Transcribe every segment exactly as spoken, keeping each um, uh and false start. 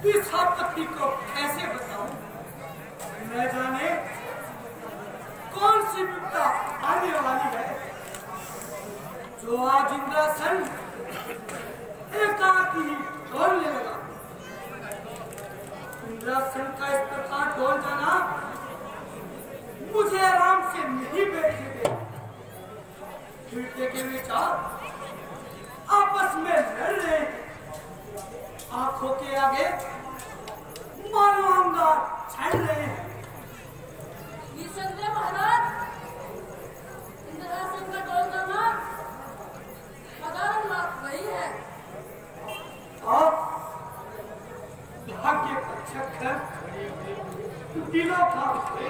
इस आपत्ति को कैसे बताऊं? न जाने कौन सी विपदा आने वाली है जो आज इंद्रासन एकाकी डोलने लगा। इंद्रासन का इस प्रकार डोल जाना मुझे आराम से नहीं बैठने दे। खिड़की के विचार आपस में लड़ रहे हैं। आंखों के आगे मानो अंगार छड़ रहे हैं। महाराज, इंद्रासन का डोल जाना साधारण बात नहीं है। और भाग्य का चक्कर दिनों का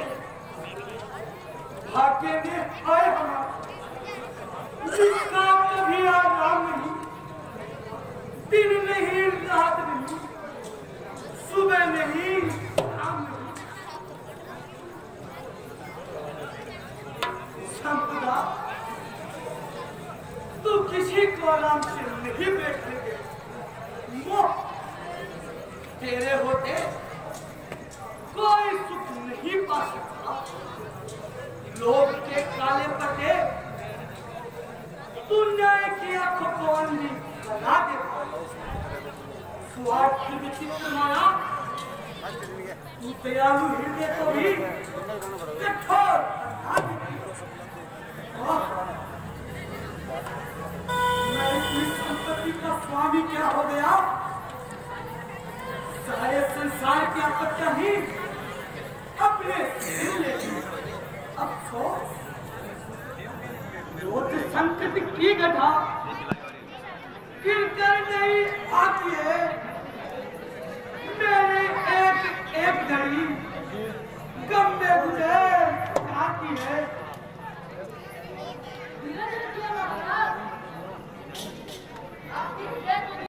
भाग्य ने आए हमारा जिसका कभी आराम नहीं, दिन नहीं रात नहीं, सुबह नहीं शाम नहीं। संपदा तू किसी को आराम से नहीं बैठने दे। मोह तेरे होते कोई सुख नहीं पा सकता। लोग के काले पटे तू न्याय की आंखों को अंधी बना देता। स्वार्थ की विचित्र माया तू दयालु हृदय को भी कठोर बना देती। मैं इस संपत्ति का स्वामी क्या हो गया? सारे संसार की आपत्तियां ही अपने सिर ले ली। अफसोस रोज संकट की गधा गिर कर नहीं आ